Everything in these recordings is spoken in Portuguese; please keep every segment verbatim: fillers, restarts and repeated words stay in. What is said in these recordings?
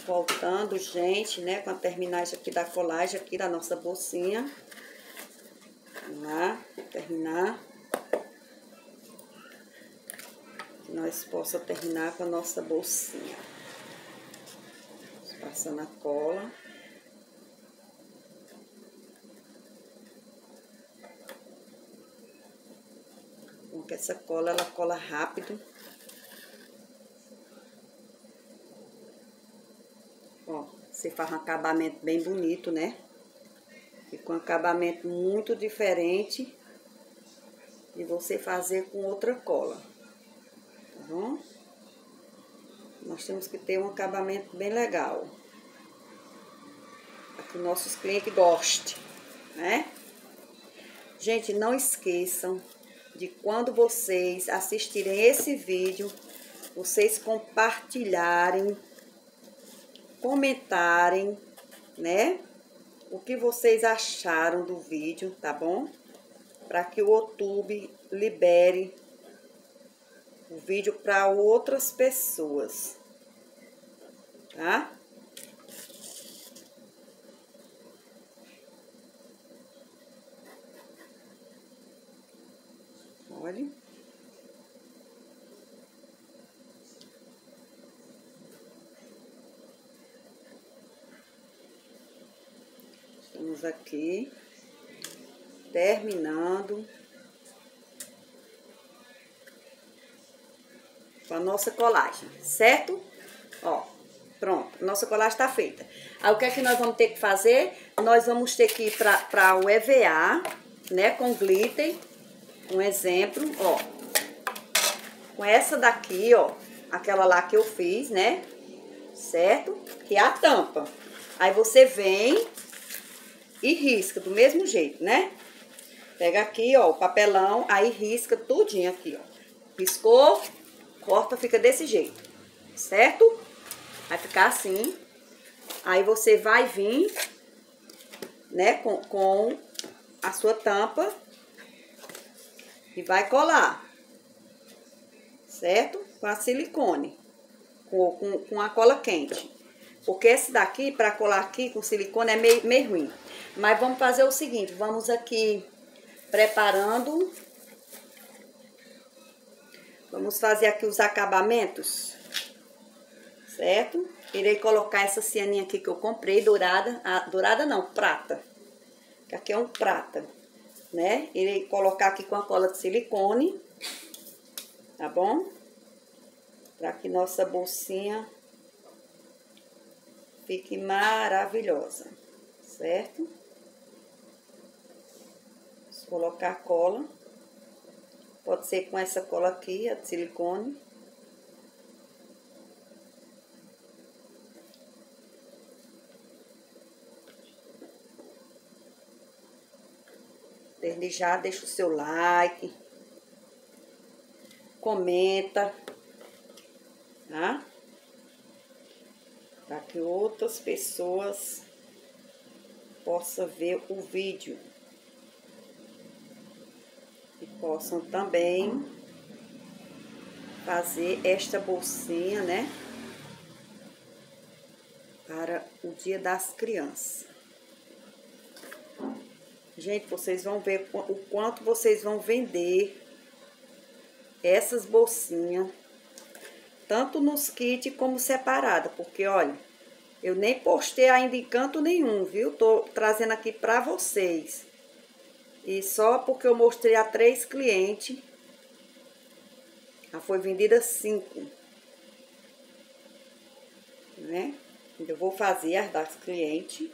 Voltando, gente, né? Quando terminar isso aqui da colagem aqui da nossa bolsinha. Vamos lá, terminar. Que nós possa terminar com a nossa bolsinha. Passando a cola. Porque essa cola, ela cola rápido. Ó, você faz um acabamento bem bonito, né? Fica um acabamento muito diferente de você fazer com outra cola. Tá bom? Nós temos que ter um acabamento bem legal. Para que nossos clientes gostem, né? Gente, não esqueçam de quando vocês assistirem esse vídeo, vocês compartilharem, comentarem, né? O que vocês acharam do vídeo, tá bom? Para que o YouTube libere o vídeo para outras pessoas, tá? Olha. Estamos aqui terminando com a nossa colagem, certo? Ó, pronto, nossa colagem tá feita. Aí o que é que nós vamos ter que fazer? Nós vamos ter que ir para o E V A, né, com glitter. Um exemplo, ó, com essa daqui, ó, aquela lá que eu fiz, né, certo? Que é a tampa. Aí você vem e risca do mesmo jeito, né? Pega aqui, ó, o papelão, aí risca tudinho aqui, ó. Riscou, corta, fica desse jeito, certo? Vai ficar assim. Aí você vai vir, né, com, com a sua tampa e vai colar, certo? Com a silicone, com, com, com a cola quente. Porque esse daqui, para colar aqui com silicone, é meio, meio ruim. Mas vamos fazer o seguinte, vamos aqui preparando. Vamos fazer aqui os acabamentos, certo? Irei colocar essa cianinha aqui que eu comprei, dourada. Ah, dourada não, prata. Que aqui é um prata, né? Irei colocar aqui com a cola de silicone, tá bom? Para que nossa bolsinha fique maravilhosa, certo? Vamos colocar a cola. Pode ser com essa cola aqui, a de silicone. Desde já, deixa o seu like. Comenta, tá? Para que outras pessoas possam ver o vídeo. E possam também fazer esta bolsinha, né? Para o Dia das Crianças. Gente, vocês vão ver o quanto vocês vão vender essas bolsinhas, tanto nos kits como separada, porque olha, eu nem postei ainda em canto nenhum, viu? Tô trazendo aqui pra vocês. E só porque eu mostrei a três clientes, já foi vendida cinco, né? Eu vou fazer as das clientes.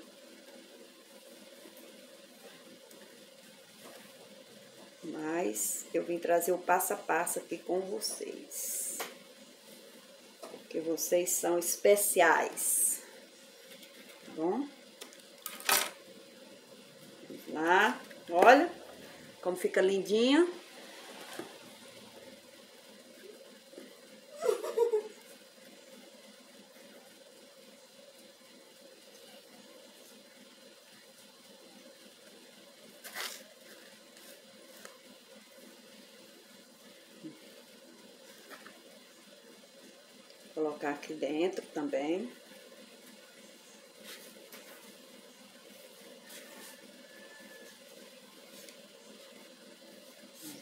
Mas eu vim trazer o passo a passo aqui com vocês. Porque vocês são especiais. Tá bom? Vamos lá. Olha como fica lindinha. Colocar aqui dentro também.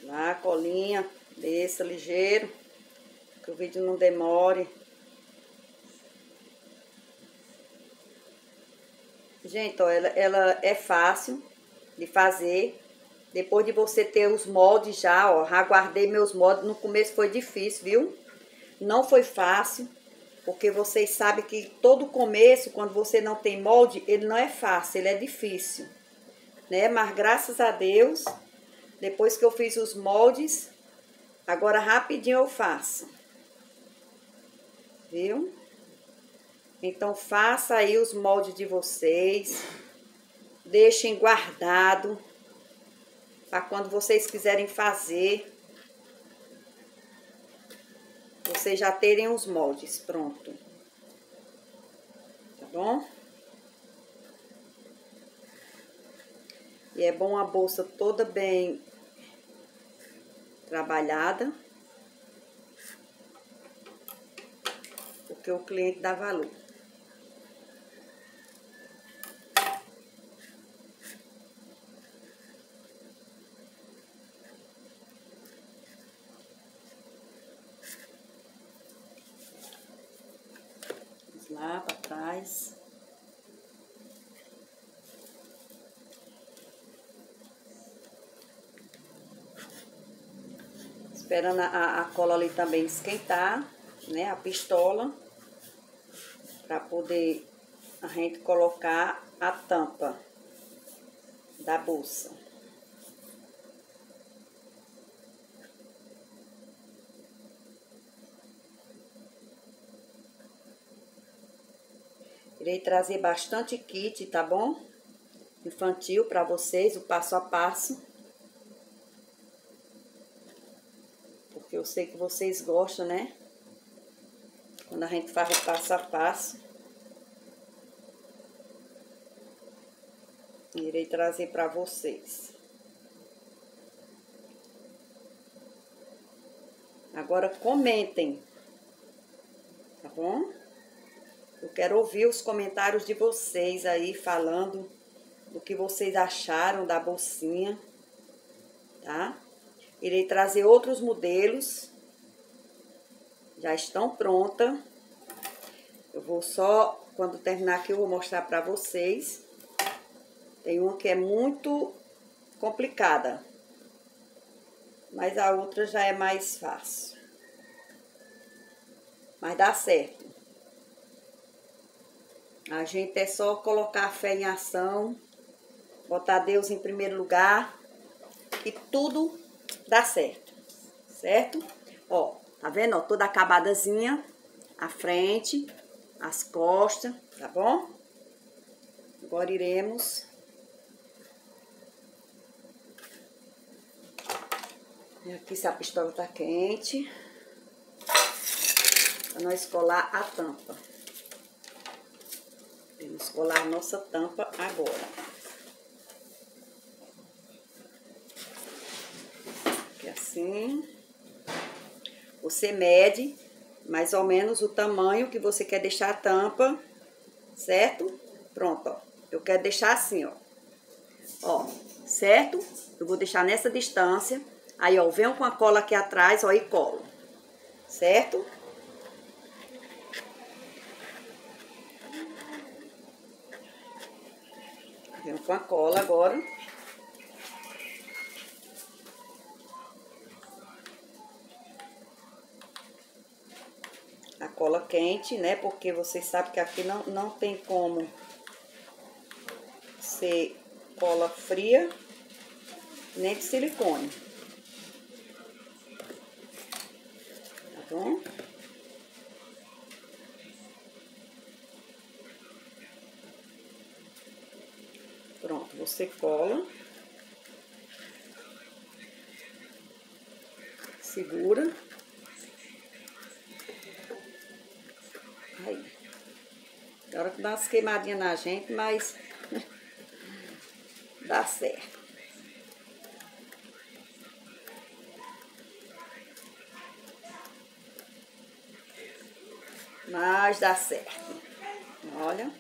Lá, colinha, desça ligeiro, que o vídeo não demore. Gente, ó, ela, ela é fácil de fazer. Depois de você ter os moldes já, ó, já guardei meus moldes. No começo foi difícil, viu? Não foi fácil, porque vocês sabem que todo começo, quando você não tem molde, ele não é fácil, ele é difícil, né? Mas graças a Deus, depois que eu fiz os moldes, agora rapidinho eu faço. Viu? Então, faça aí os moldes de vocês. Deixem guardado para quando vocês quiserem fazer, vocês já terem os moldes pronto. Tá bom? E é bom a bolsa toda bem trabalhada, porque o cliente dá valor. Vamos lá para trás. Esperando a, a cola ali também esquentar, né? A pistola, para poder a gente colocar a tampa da bolsa. Irei trazer bastante kit, tá bom? Infantil para vocês, o passo a passo. Porque eu sei que vocês gostam, né? Quando a gente faz o passo a passo. Irei trazer para vocês. Agora comentem, tá bom? Eu quero ouvir os comentários de vocês aí, falando do que vocês acharam da bolsinha, tá? Irei trazer outros modelos, já estão prontas. Eu vou só, quando terminar aqui, eu vou mostrar pra vocês. Tem uma que é muito complicada, mas a outra já é mais fácil. Mas dá certo. A gente é só colocar a fé em ação, botar Deus em primeiro lugar e tudo dá certo, certo? Ó, tá vendo? Ó, toda acabadazinha, a frente, as costas, tá bom? Agora iremos ver aqui se a pistola tá quente, pra nós colar a tampa. Vamos colar nossa tampa agora. Aqui assim. Você mede mais ou menos o tamanho que você quer deixar a tampa, certo? Pronto, ó. Eu quero deixar assim, ó. Ó, certo? Eu vou deixar nessa distância. Aí, ó, venho com a cola aqui atrás, ó, e colo. Certo? Venho com a cola agora. A cola quente, né? Porque vocês sabem que aqui não, não tem como ser cola fria, nem de silicone. Tá bom? Pronto, você cola. Segura. Aí. Na hora que dá umas queimadinhas na gente, mas dá certo. Mas dá certo. Olha.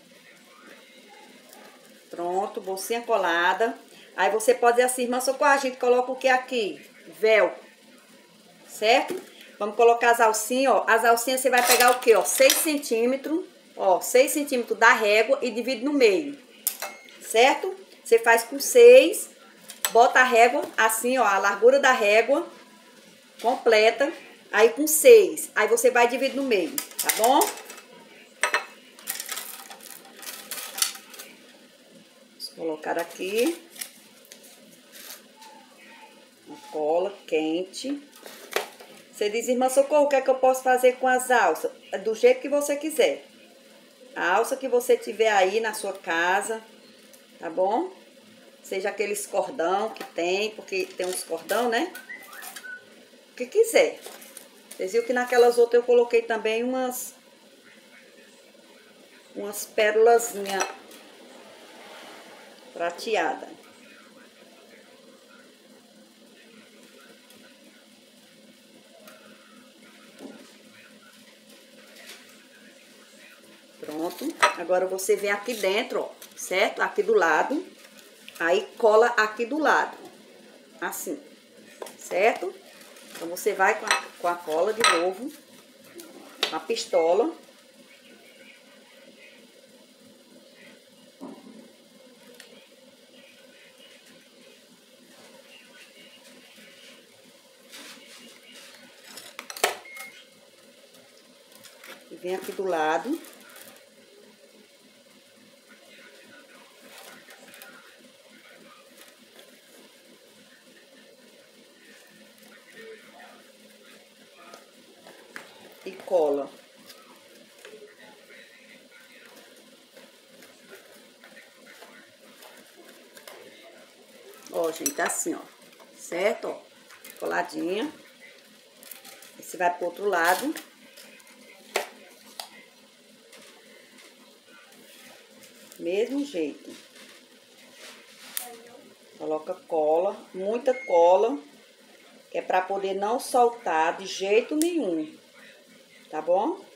Pronto, bolsinha colada. Aí você pode dizer assim, irmã Socorro, a gente coloca o que aqui? velcro, certo? Vamos colocar as alcinhas, ó. As alcinhas você vai pegar o quê, ó? seis centímetros, ó, seis centímetros da régua e divide no meio, certo? Você faz com seis, bota a régua assim, ó, a largura da régua completa, aí com seis, aí você vai dividir no meio, tá bom? Vamos colocar aqui uma cola quente. Você diz, irmã Socorro, o que é que eu posso fazer com as alças? Do jeito que você quiser. A alça que você tiver aí na sua casa, tá bom? Seja aqueles cordão que tem, porque tem uns cordão, né? O que quiser. Vocês viram que naquelas outras eu coloquei também umas... Umas pérolazinhas prateadas. Pronto. Agora você vem aqui dentro, ó, certo? Aqui do lado. Aí cola aqui do lado. Assim. Certo? Então você vai com a, com a cola de novo. Com a pistola. E vem aqui do lado. E cola. Ó, gente, assim, ó. Certo? Ó. Coladinha. E você vai pro outro lado. Mesmo jeito. Coloca cola, muita cola, que é pra poder não soltar de jeito nenhum. Tá bom?